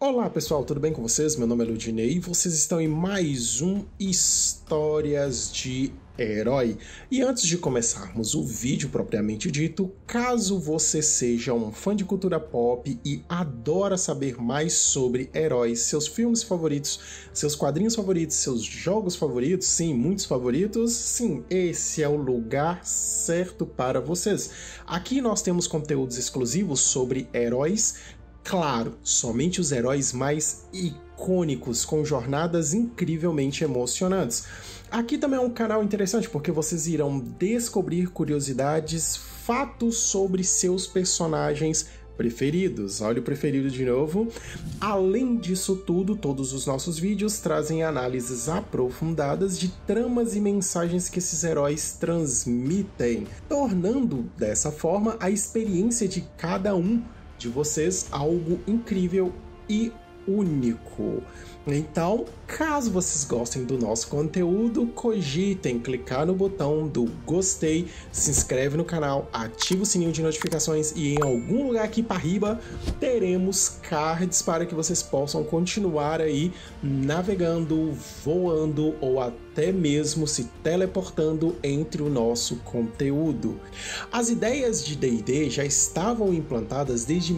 Olá pessoal, tudo bem com vocês? Meu nome é Ludinei e vocês estão em mais um Histórias de Herói. E antes de começarmos o vídeo propriamente dito, caso você seja um fã de cultura pop e adora saber mais sobre heróis, seus filmes favoritos, seus quadrinhos favoritos, seus jogos favoritos, sim, muitos favoritos, sim, esse é o lugar certo para vocês. Aqui nós temos conteúdos exclusivos sobre heróis. Claro, somente os heróis mais icônicos, com jornadas incrivelmente emocionantes. Aqui também é um canal interessante porque vocês irão descobrir curiosidades, fatos sobre seus personagens preferidos. Olha o preferido de novo. Além disso tudo, todos os nossos vídeos trazem análises aprofundadas de tramas e mensagens que esses heróis transmitem, tornando dessa forma a experiência de cada um de vocês algo incrível e único. Então, caso vocês gostem do nosso conteúdo, cogitem clicar no botão do gostei, se inscreve no canal, ativa o sininho de notificações e em algum lugar aqui para riba teremos cards para que vocês possam continuar aí navegando, voando ou até mesmo se teleportando entre o nosso conteúdo. As ideias de D&D já estavam implantadas desde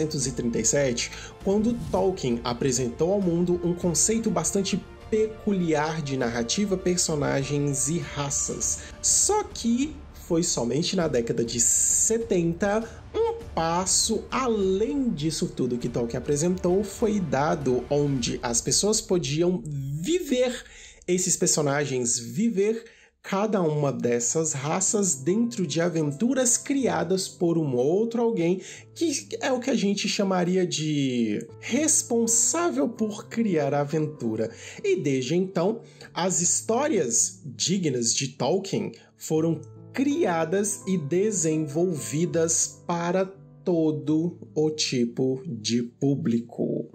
1937, quando Tolkien apresentou ao mundo um conceito bastante peculiar de narrativa, personagens e raças. Só que foi somente na década de 70 um passo além disso tudo que Tolkien apresentou foi dado, onde as pessoas podiam viver esses personagens, viver cada uma dessas raças dentro de aventuras criadas por um outro alguém que é o que a gente chamaria de responsável por criar a aventura. E desde então, as histórias dignas de Tolkien foram criadas e desenvolvidas para todo o tipo de público.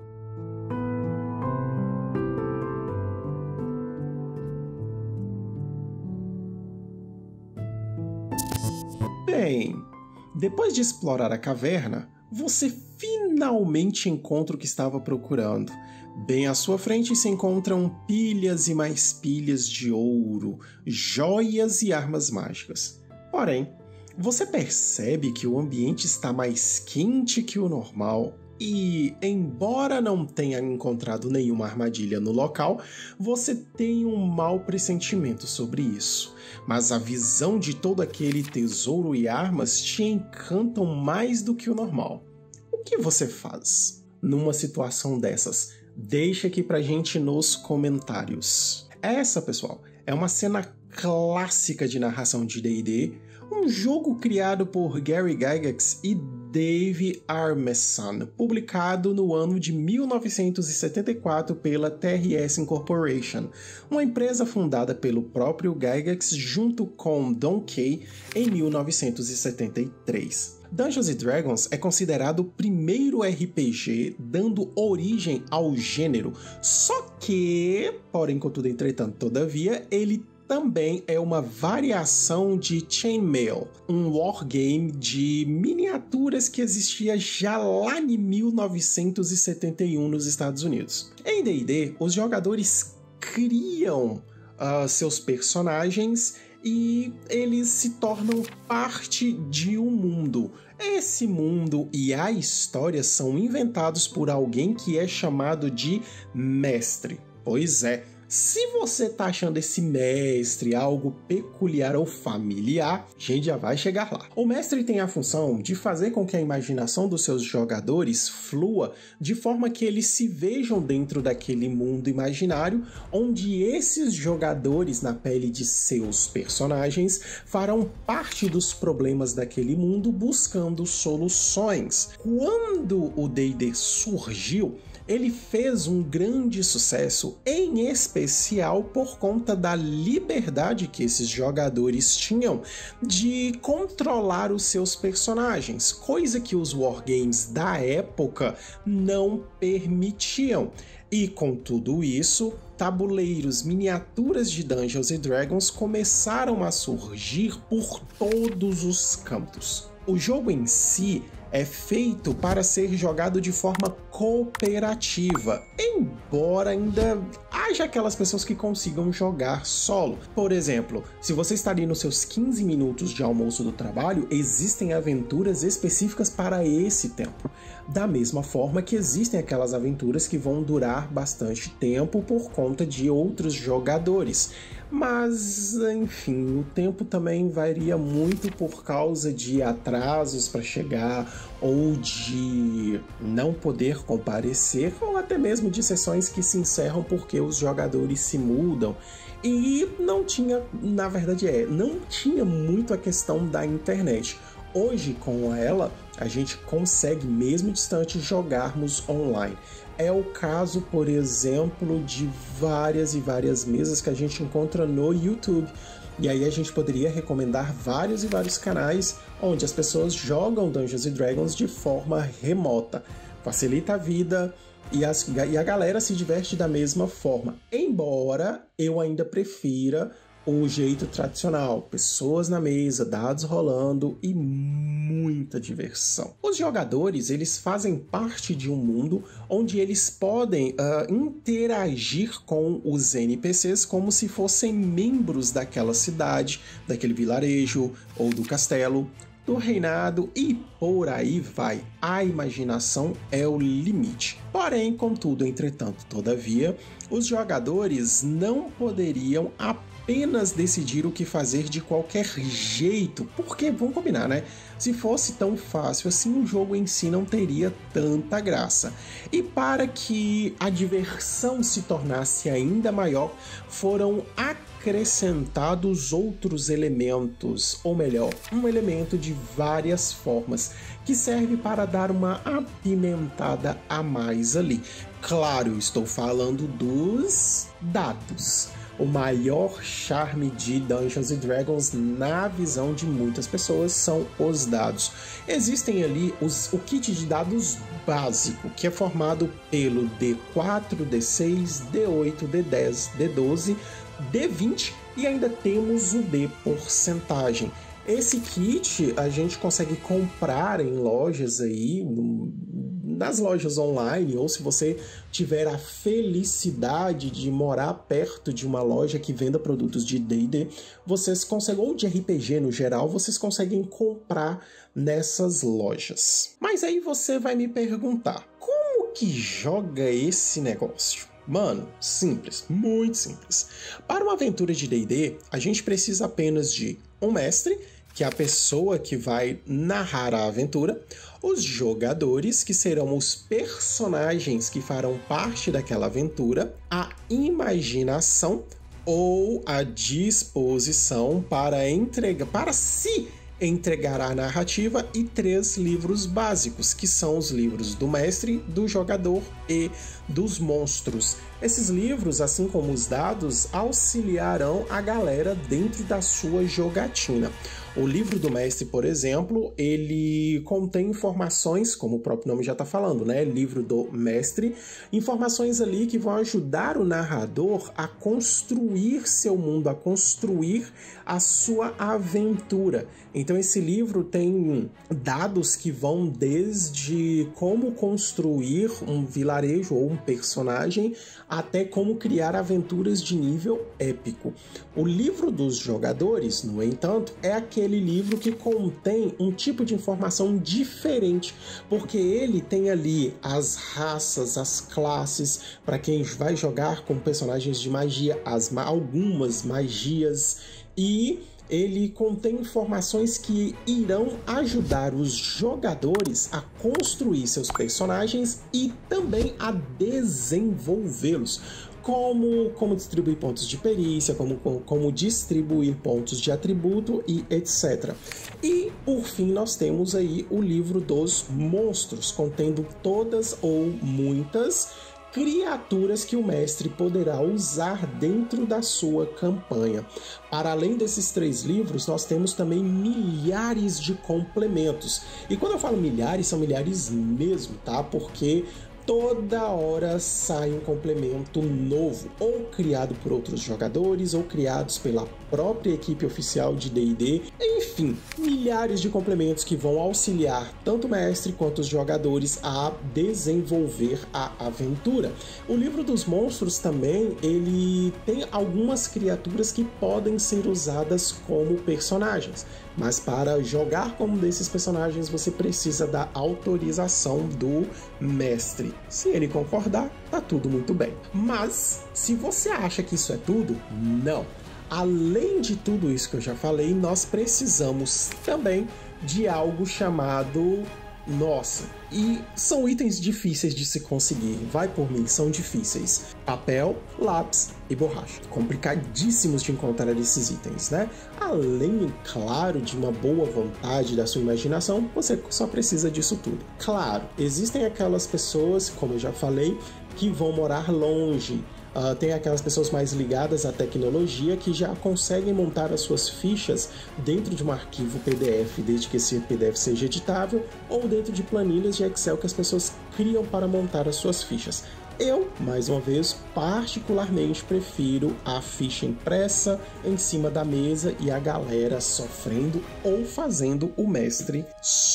Bem, depois de explorar a caverna, você finalmente encontra o que estava procurando. Bem à sua frente se encontram pilhas e mais pilhas de ouro, joias e armas mágicas. Porém, você percebe que o ambiente está mais quente que o normal. E, embora não tenha encontrado nenhuma armadilha no local, você tem um mau pressentimento sobre isso. Mas a visão de todo aquele tesouro e armas te encantam mais do que o normal. O que você faz numa situação dessas? Deixa aqui pra gente nos comentários. Essa, pessoal, é uma cena clássica de narração de D&D, um jogo criado por Gary Gygax e Dave Arneson, publicado no ano de 1974 pela TRS Incorporation, uma empresa fundada pelo próprio Gygax junto com Don Kay em 1973. Dungeons & Dragons é considerado o primeiro RPG dando origem ao gênero, só que, porém contudo entretanto todavia, ele também é uma variação de Chainmail, um wargame de miniaturas que existia já lá em 1971 nos Estados Unidos. Em D&D, os jogadores criam seus personagens e eles se tornam parte de um mundo. Esse mundo e a história são inventados por alguém que é chamado de mestre. Pois é. Se você tá achando esse mestre algo peculiar ou familiar, a gente já vai chegar lá. O mestre tem a função de fazer com que a imaginação dos seus jogadores flua de forma que eles se vejam dentro daquele mundo imaginário, onde esses jogadores, na pele de seus personagens, farão parte dos problemas daquele mundo buscando soluções. Quando o D&D surgiu, ele fez um grande sucesso, em especial por conta da liberdade que esses jogadores tinham de controlar os seus personagens, coisa que os wargames da época não permitiam. E com tudo isso, tabuleiros, miniaturas de Dungeons & Dragons começaram a surgir por todos os cantos. O jogo em si é feito para ser jogado de forma cooperativa, embora ainda haja aquelas pessoas que consigam jogar solo. Por exemplo, se você está ali nos seus 15 minutos de almoço do trabalho, existem aventuras específicas para esse tempo. Da mesma forma que existem aquelas aventuras que vão durar bastante tempo por conta de outros jogadores. Mas, enfim, o tempo também varia muito por causa de atrasos para chegar, ou de não poder comparecer, ou até mesmo de sessões que se encerram porque os jogadores se mudam. E não tinha, na verdade não tinha muito a questão da internet. Hoje, com ela, a gente consegue, mesmo distante, jogarmos online. É o caso, por exemplo, de várias e várias mesas que a gente encontra no YouTube. E aí a gente poderia recomendar vários e vários canais onde as pessoas jogam Dungeons & Dragons de forma remota. Facilita a vida e a galera se diverte da mesma forma. Embora eu ainda prefira o jeito tradicional, pessoas na mesa, dados rolando e muita diversão. Os jogadores, eles fazem parte de um mundo onde eles podem interagir com os NPCs como se fossem membros daquela cidade, daquele vilarejo ou do castelo, do reinado e por aí vai. A imaginação é o limite. Porém, contudo, entretanto, todavia, os jogadores não poderiam apenas decidir o que fazer de qualquer jeito, porque, vamos combinar, né? Se fosse tão fácil assim, o jogo em si não teria tanta graça. E para que a diversão se tornasse ainda maior, foram acrescentados outros elementos, ou melhor, um elemento de várias formas, que serve para dar uma apimentada a mais ali. Claro, estou falando dos dados. O maior charme de Dungeons & Dragons, na visão de muitas pessoas, são os dados. Existem ali o kit de dados básico, que é formado pelo D4, D6, D8, D10, D12, D20 e ainda temos o D porcentagem. Esse kit a gente consegue comprar em lojas aí, nas lojas online, ou se você tiver a felicidade de morar perto de uma loja que venda produtos de D&D, vocês conseguem, ou de RPG no geral, vocês conseguem comprar nessas lojas. Mas aí você vai me perguntar, como que joga esse negócio? Mano, simples, muito simples. Para uma aventura de D&D, a gente precisa apenas de um mestre, que é a pessoa que vai narrar a aventura, os jogadores, que serão os personagens que farão parte daquela aventura, a imaginação ou a disposição para se entregar a narrativa e 3 livros básicos, que são os livros do mestre, do jogador e dos monstros. Esses livros, assim como os dados, auxiliarão a galera dentro da sua jogatina. O livro do mestre, por exemplo, ele contém informações, como o próprio nome já está falando, né? Livro do mestre, informações ali que vão ajudar o narrador a construir seu mundo, a construir a sua aventura. Então esse livro tem dados que vão desde como construir um vilarejo ou um personagem até como criar aventuras de nível épico. O livro dos jogadores, no entanto, é aquele livro que contém um tipo de informação diferente, porque ele tem ali as raças, as classes, para quem vai jogar com personagens de magia, algumas magias, e ele contém informações que irão ajudar os jogadores a construir seus personagens e também a desenvolvê-los. Como distribuir pontos de perícia, como distribuir pontos de atributo e etc. E, por fim, nós temos aí o livro dos monstros, contendo todas ou muitas criaturas que o mestre poderá usar dentro da sua campanha. Para além desses 3 livros, nós temos também milhares de complementos. E quando eu falo milhares, são milhares mesmo, tá? Porque toda hora sai um complemento novo, ou criado por outros jogadores, ou criados pela própria equipe oficial de D&D. Enfim, Enfim, milhares de complementos que vão auxiliar tanto o mestre quanto os jogadores a desenvolver a aventura. O livro dos monstros também, ele tem algumas criaturas que podem ser usadas como personagens, mas para jogar como desses personagens você precisa da autorização do mestre. Se ele concordar, tá tudo muito bem. Mas se você acha que isso é tudo, não. Além de tudo isso que eu já falei, nós precisamos também de algo chamado... Nossa, e são itens difíceis de se conseguir, vai por mim, são difíceis. Papel, lápis e borracha. Complicadíssimos de encontrar esses itens, né? Além, claro, de uma boa vontade da sua imaginação, você só precisa disso tudo. Claro, existem aquelas pessoas, como eu já falei, que vão morar longe. Tem aquelas pessoas mais ligadas à tecnologia que já conseguem montar as suas fichas dentro de um arquivo PDF, desde que esse PDF seja editável, ou dentro de planilhas de Excel que as pessoas criam para montar as suas fichas. Eu, mais uma vez, particularmente prefiro a ficha impressa em cima da mesa e a galera sofrendo ou fazendo o mestre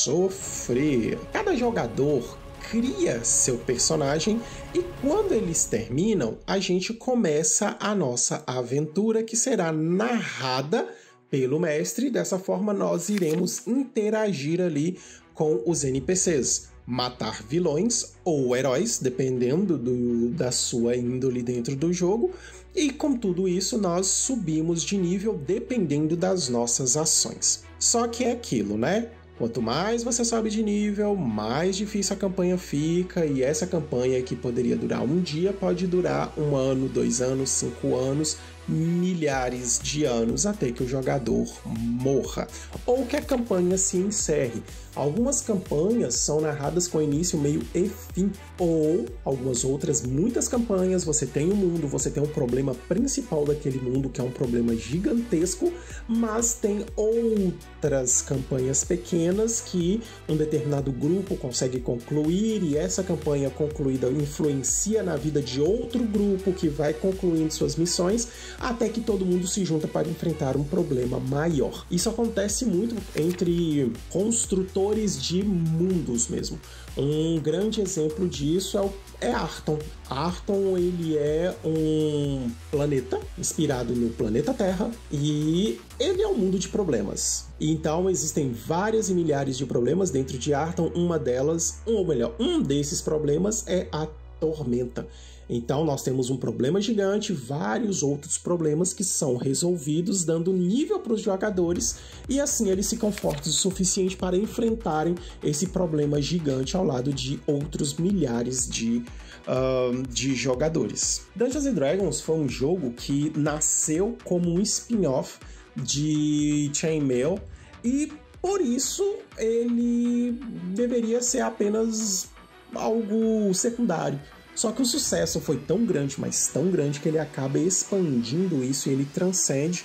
sofrer. Cada jogador cria seu personagem e quando eles terminam, a gente começa a nossa aventura que será narrada pelo mestre. Dessa forma, nós iremos interagir ali com os NPCs, matar vilões ou heróis, dependendo da sua índole dentro do jogo. E com tudo isso, nós subimos de nível dependendo das nossas ações. Só que é aquilo, né? Quanto mais você sobe de nível, mais difícil a campanha fica, e essa campanha que poderia durar um dia pode durar 1 ano, 2 anos, 5 anos, milhares de anos até que o jogador morra ou que a campanha se encerre. Algumas campanhas são narradas com início, meio e fim, ou algumas outras, muitas campanhas, você tem um mundo, você tem um problema principal daquele mundo, que é um problema gigantesco, mas tem outras campanhas pequenas que um determinado grupo consegue concluir, e essa campanha concluída influencia na vida de outro grupo que vai concluindo suas missões, até que todo mundo se junta para enfrentar um problema maior. Isso acontece muito entre construtores de mundos mesmo. Um grande exemplo disso é Arton. Arton, ele é um planeta inspirado no planeta Terra e ele é um mundo de problemas. Então existem várias e milhares de problemas dentro de Arton. Um desses problemas é a tormenta. Então nós temos um problema gigante, vários outros problemas que são resolvidos, dando nível para os jogadores, e assim eles ficam fortes o suficiente para enfrentarem esse problema gigante ao lado de outros milhares de jogadores. Dungeons & Dragons foi um jogo que nasceu como um spin-off de Chainmail, e por isso ele deveria ser apenas algo secundário. Só que o sucesso foi tão grande, mas tão grande, que ele acaba expandindo isso e ele transcende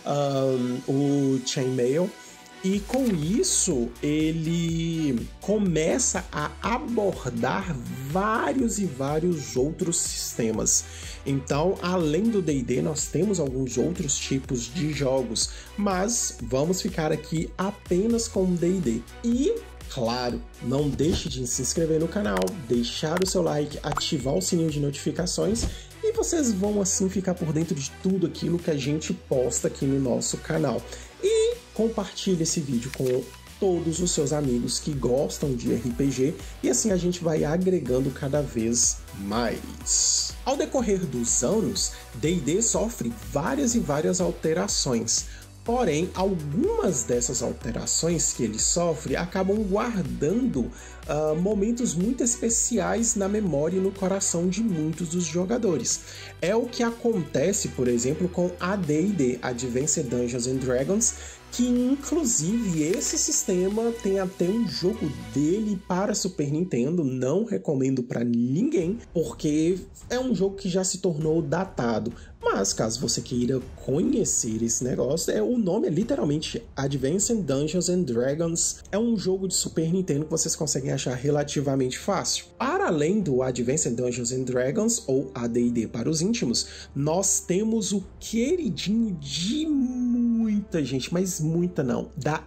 o Chainmail. E com isso, ele começa a abordar vários e vários outros sistemas. Então, além do D&D, nós temos alguns outros tipos de jogos, mas vamos ficar aqui apenas com o D&D. E claro, não deixe de se inscrever no canal, deixar o seu like, ativar o sininho de notificações e vocês vão assim ficar por dentro de tudo aquilo que a gente posta aqui no nosso canal. E compartilhe esse vídeo com todos os seus amigos que gostam de RPG e assim a gente vai agregando cada vez mais. Ao decorrer dos anos, D&D sofre várias e várias alterações. Porém, algumas dessas alterações que ele sofre acabam guardando momentos muito especiais na memória e no coração de muitos dos jogadores. É o que acontece, por exemplo, com AD&D, Advanced Dungeons & Dragons, que inclusive esse sistema tem até um jogo dele para Super Nintendo. Não recomendo para ninguém, porque é um jogo que já se tornou datado. Mas caso você queira conhecer esse negócio, o nome é literalmente Advanced Dungeons & Dragons. É um jogo de Super Nintendo que vocês conseguem achar relativamente fácil. Para além do Advanced Dungeons & Dragons, ou AD&D para os íntimos, nós temos o queridinho de muita gente, mas muita não, da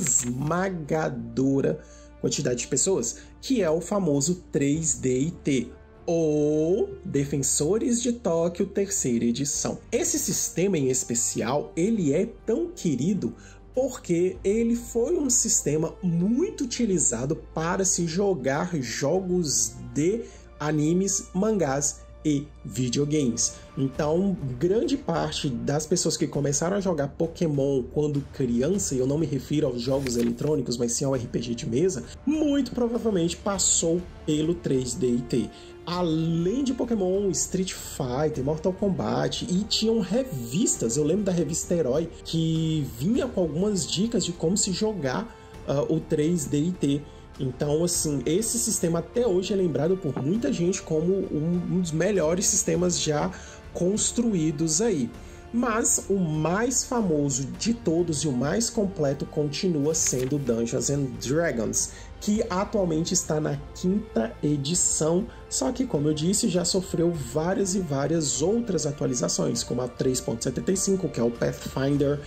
esmagadora quantidade de pessoas, que é o famoso 3DT, ou Defensores de Tóquio terceira edição. Esse sistema em especial, ele é tão querido porque ele foi um sistema muito utilizado para se jogar jogos de animes, mangás e videogames. Então, grande parte das pessoas que começaram a jogar Pokémon quando criança, e eu não me refiro aos jogos eletrônicos, mas sim ao RPG de mesa, muito provavelmente passou pelo 3DT. Além de Pokémon, Street Fighter, Mortal Kombat, e tinham revistas, eu lembro da revista Herói, que vinha com algumas dicas de como se jogar o 3DT. Então, assim, esse sistema até hoje é lembrado por muita gente como um dos melhores sistemas já construídos aí. Mas o mais famoso de todos e o mais completo continua sendo Dungeons and Dragons, que atualmente está na 5ª edição, só que, como eu disse, já sofreu várias e várias outras atualizações, como a 3.75, que é o Pathfinder,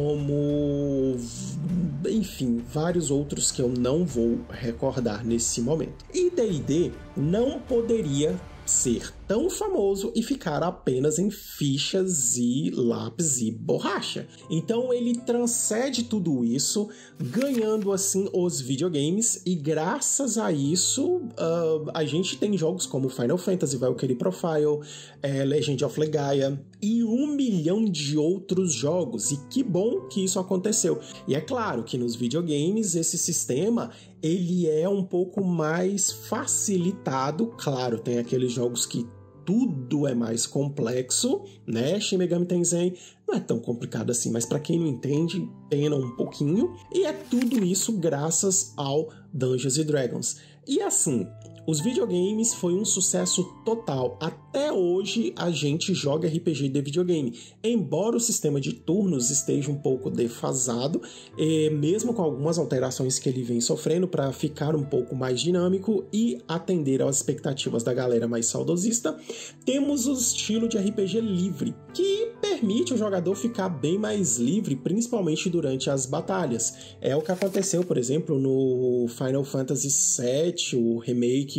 como... enfim, vários outros que eu não vou recordar nesse momento. E D&D não poderia ser tão famoso e ficar apenas em fichas e lápis e borracha. Então ele transcende tudo isso, ganhando assim os videogames, e graças a isso a gente tem jogos como Final Fantasy, Valkyrie Profile, Legend of Legaia e 1 milhão de outros jogos, e que bom que isso aconteceu. E é claro que nos videogames esse sistema ele é um pouco mais facilitado, claro, tem aqueles jogos que tudo é mais complexo, né? Shin Megami Tensei não é tão complicado assim, mas para quem não entende, pena um pouquinho. E é tudo isso graças ao Dungeons & Dragons. E assim, os videogames foi um sucesso total. Até hoje a gente joga RPG de videogame, embora o sistema de turnos esteja um pouco defasado, mesmo com algumas alterações que ele vem sofrendo para ficar um pouco mais dinâmico e atender às expectativas da galera mais saudosista, temos o estilo de RPG livre, que permite o jogador ficar bem mais livre, principalmente durante as batalhas. É o que aconteceu, por exemplo, no Final Fantasy VII, o remake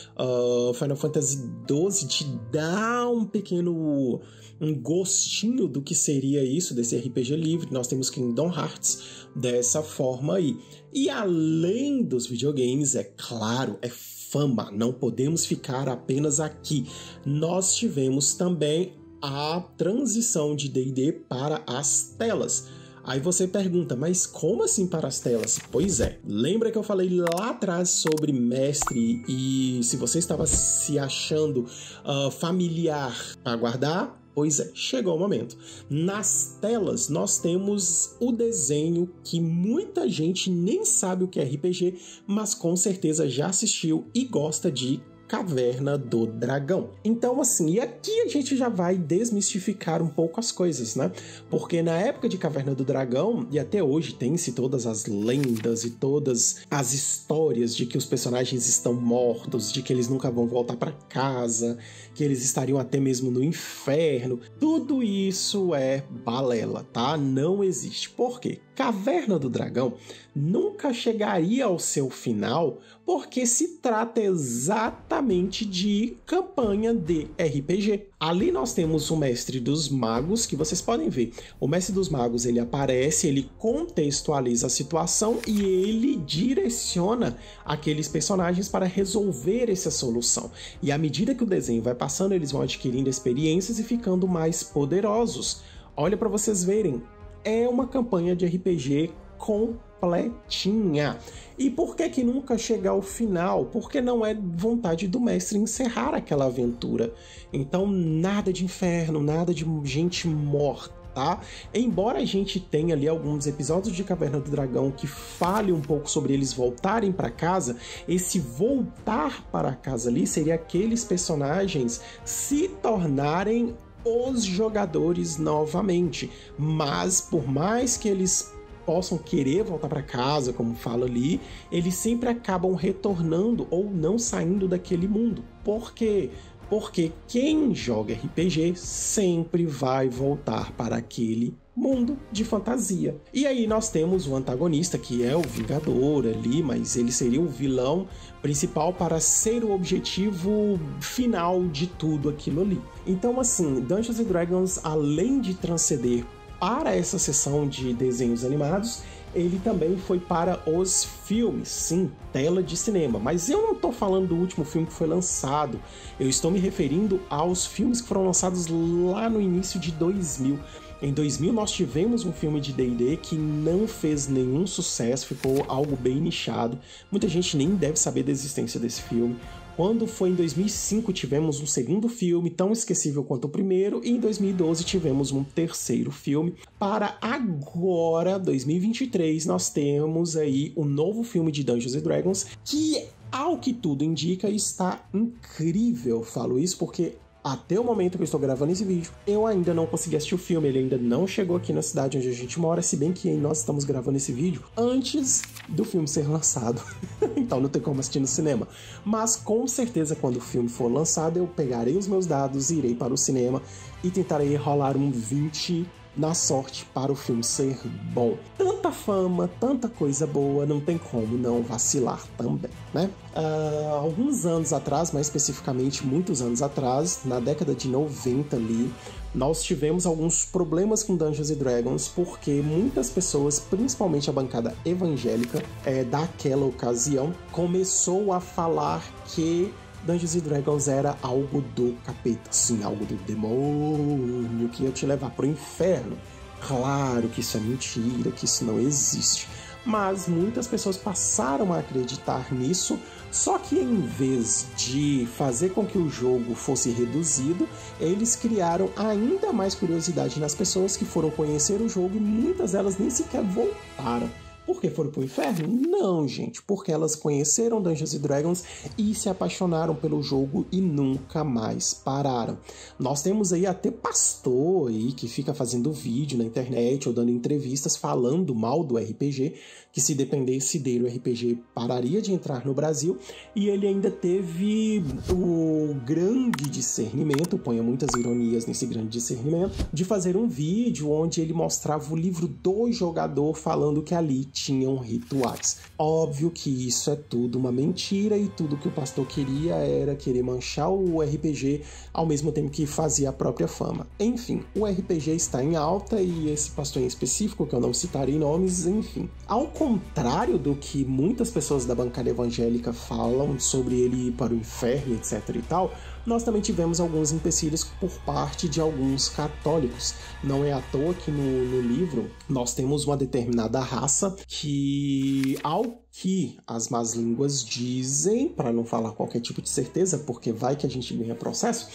Final Fantasy XII, te dá um gostinho do que seria isso, desse RPG livre. Nós temos Kingdom Hearts dessa forma aí. E além dos videogames, é claro, é fama, não podemos ficar apenas aqui. Nós tivemos também a transição de D&D para as telas. Aí você pergunta, mas como assim para as telas? Pois é, lembra que eu falei lá atrás sobre mestre e se você estava se achando familiar para aguardar? Pois é, chegou o momento. Nas telas nós temos o desenho que muita gente nem sabe o que é RPG, mas com certeza já assistiu e gosta de Caverna do Dragão. Então, assim, e aqui a gente já vai desmistificar um pouco as coisas, né? Porque na época de Caverna do Dragão, e até hoje tem-se todas as lendas e todas as histórias de que os personagens estão mortos, de que eles nunca vão voltar para casa, que eles estariam até mesmo no inferno. Tudo isso é balela, tá? Não existe. Por quê? Caverna do Dragão nunca chegaria ao seu final porque se trata exatamente de campanha de RPG. Ali nós temos o Mestre dos Magos, que vocês podem ver. O Mestre dos Magos, ele aparece, ele contextualiza a situação e ele direciona aqueles personagens para resolver essa solução. E à medida que o desenho vai passando, eles vão adquirindo experiências e ficando mais poderosos. Olha para vocês verem, é uma campanha de RPG completinha. E por que nunca chega ao final? Porque não é vontade do mestre encerrar aquela aventura. Então nada de inferno, nada de gente morta, tá? Embora a gente tenha ali alguns episódios de Caverna do Dragão que fale um pouco sobre eles voltarem para casa, esse voltar para casa ali seria aqueles personagens se tornarem os jogadores novamente, mas por mais que eles possam querer voltar para casa, como fala ali, eles sempre acabam retornando ou não saindo daquele mundo. Por quê? Porque quem joga RPG sempre vai voltar para aquele mundo de fantasia. E aí nós temos o antagonista, que é o Vingador ali, mas ele seria o vilão principal para ser o objetivo final de tudo aquilo ali. Então, assim, Dungeons & Dragons, além de transcender para essa sessão de desenhos animados, ele também foi para os filmes, sim, tela de cinema. Mas eu não estou falando do último filme que foi lançado, eu estou me referindo aos filmes que foram lançados lá no início de 2000. Em 2000 nós tivemos um filme de D&D que não fez nenhum sucesso, ficou algo bem nichado. Muita gente nem deve saber da existência desse filme. Quando foi em 2005 tivemos um segundo filme, tão esquecível quanto o primeiro, e em 2012 tivemos um terceiro filme. Para agora, 2023, nós temos aí um novo filme de Dungeons & Dragons, que, ao que tudo indica, está incrível. Falo isso porque até o momento que eu estou gravando esse vídeo, eu ainda não consegui assistir o filme, ele ainda não chegou aqui na cidade onde a gente mora, se bem que nós estamos gravando esse vídeo antes do filme ser lançado, então não tem como assistir no cinema. Mas com certeza quando o filme for lançado, eu pegarei os meus dados, irei para o cinema e tentarei rolar um 20 na sorte para o filme ser bom. Tanta fama, tanta coisa boa, não tem como não vacilar também, né? Alguns anos atrás, mais especificamente muitos anos atrás, na década de 90 ali, nós tivemos alguns problemas com Dungeons & Dragons porque muitas pessoas, principalmente a bancada evangélica daquela ocasião, começou a falar que Dungeons & Dragons era algo do capeta, sim, algo do demônio, que ia te levar pro inferno. Claro que isso é mentira, que isso não existe. Mas muitas pessoas passaram a acreditar nisso, só que em vez de fazer com que o jogo fosse reduzido, eles criaram ainda mais curiosidade nas pessoas que foram conhecer o jogo e muitas delas nem sequer voltaram. Por que foram pro inferno? Não, gente, porque elas conheceram Dungeons & Dragons e se apaixonaram pelo jogo e nunca mais pararam. Nós temos aí até pastor aí que fica fazendo vídeo na internet ou dando entrevistas falando mal do RPG, que se dependesse dele o RPG pararia de entrar no Brasil, e ele ainda teve o grande discernimento, ponha muitas ironias nesse grande discernimento, de fazer um vídeo onde ele mostrava o livro do jogador falando que ali tinham rituais. Óbvio que isso é tudo uma mentira e tudo que o pastor queria era querer manchar o RPG ao mesmo tempo que fazia a própria fama. Enfim, o RPG está em alta e esse pastor em específico, que eu não citarei nomes, enfim. Ao contrário do que muitas pessoas da bancada evangélica falam sobre ele ir para o inferno, etc e tal, nós também tivemos alguns empecilhos por parte de alguns católicos. Não é à toa que no livro nós temos uma determinada raça que, ao que as más línguas dizem, para não falar qualquer tipo de certeza, porque vai que a gente ganha processo,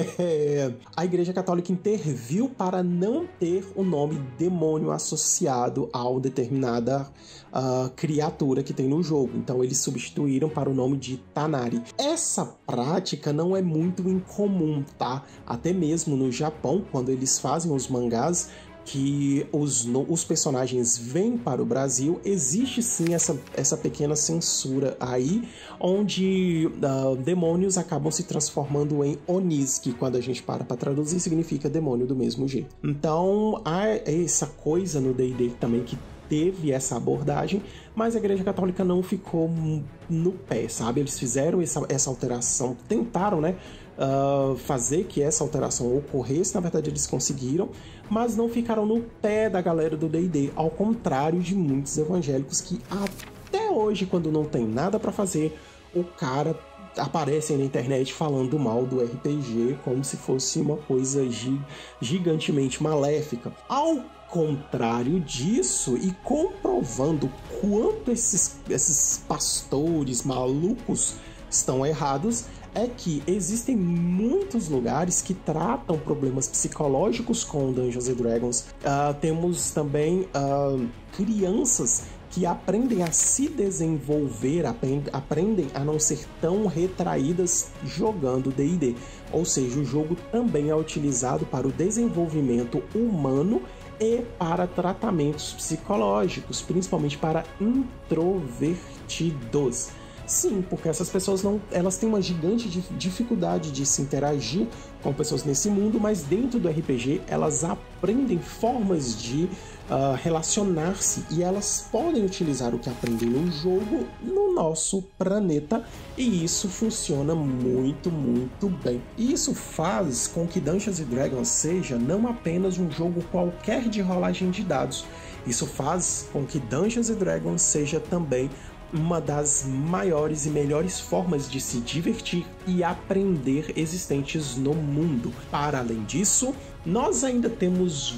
a Igreja Católica interviu para não ter o nome demônio associado a uma determinada criatura que tem no jogo. Então eles substituíram para o nome de Tanari. Essa prática não é muito incomum, tá? Até mesmo no Japão, quando eles fazem os mangás, que os personagens vêm para o Brasil, existe sim essa pequena censura aí, onde demônios acabam se transformando em onis, que quando a gente para traduzir significa demônio do mesmo jeito. Então há essa coisa no D&D também que teve essa abordagem, mas a Igreja Católica não ficou no pé, sabe? Eles fizeram essa alteração, tentaram, né, fazer que essa alteração ocorresse. Na verdade eles conseguiram, mas não ficaram no pé da galera do D&D, ao contrário de muitos evangélicos que até hoje, quando não tem nada para fazer, o cara aparece na internet falando mal do RPG como se fosse uma coisa gigantemente maléfica. Ao contrário disso, e comprovando quanto esses pastores malucos estão errados, é que existem muitos lugares que tratam problemas psicológicos com Dungeons & Dragons. Temos também crianças que aprendem a se desenvolver, aprendem a não ser tão retraídas jogando D&D. Ou seja, o jogo também é utilizado para o desenvolvimento humano e para tratamentos psicológicos, principalmente para introvertidos. Sim, porque essas pessoas não, elas têm uma gigante dificuldade de se interagir com pessoas nesse mundo, mas dentro do RPG elas aprendem formas de relacionar-se e elas podem utilizar o que aprendem no jogo no nosso planeta, e isso funciona muito, muito bem. E isso faz com que Dungeons & Dragons seja não apenas um jogo qualquer de rolagem de dados, isso faz com que Dungeons & Dragons seja também uma das maiores e melhores formas de se divertir e aprender existentes no mundo. Para além disso, nós ainda temos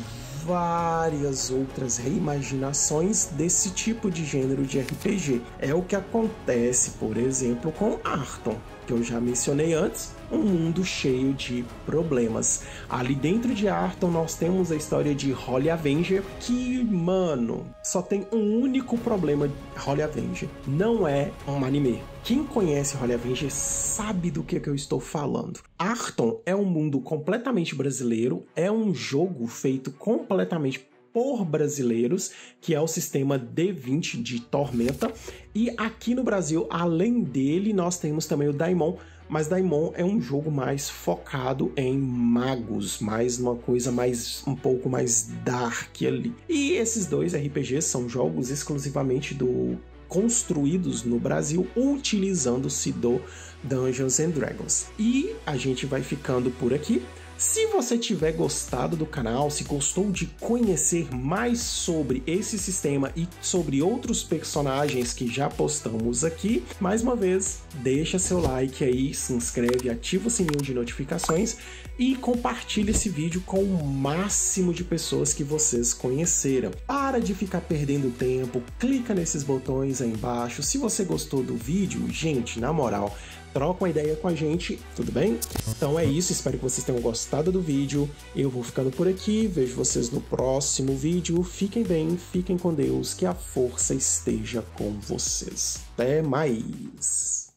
várias outras reimaginações desse tipo de gênero de RPG. É o que acontece, por exemplo, com Arton, que eu já mencionei antes, um mundo cheio de problemas. Ali dentro de Arton nós temos a história de Holy Avenger, que, mano, só tem um único problema. Holy Avenger não é um anime. Quem conhece Holy Avenger sabe do que eu estou falando. Arton é um mundo completamente brasileiro, é um jogo feito completamente por brasileiros, que é o sistema D20 de Tormenta, e aqui no Brasil, além dele, nós temos também o Daimon, mas Daimon é um jogo mais focado em magos, mais uma coisa um pouco mais dark ali. E esses dois RPGs são jogos exclusivamente construídos no Brasil, utilizando-se do Dungeons & Dragons. E a gente vai ficando por aqui. Se você tiver gostado do canal, se gostou de conhecer mais sobre esse sistema e sobre outros personagens que já postamos aqui, mais uma vez, deixa seu like aí, se inscreve, ativa o sininho de notificações e compartilha esse vídeo com o máximo de pessoas que vocês conheceram. Para de ficar perdendo tempo, clica nesses botões aí embaixo. Se você gostou do vídeo, gente, na moral, troca uma ideia com a gente, tudo bem? Então é isso, espero que vocês tenham gostado do vídeo. Eu vou ficando por aqui, vejo vocês no próximo vídeo. Fiquem bem, fiquem com Deus, que a força esteja com vocês. Até mais!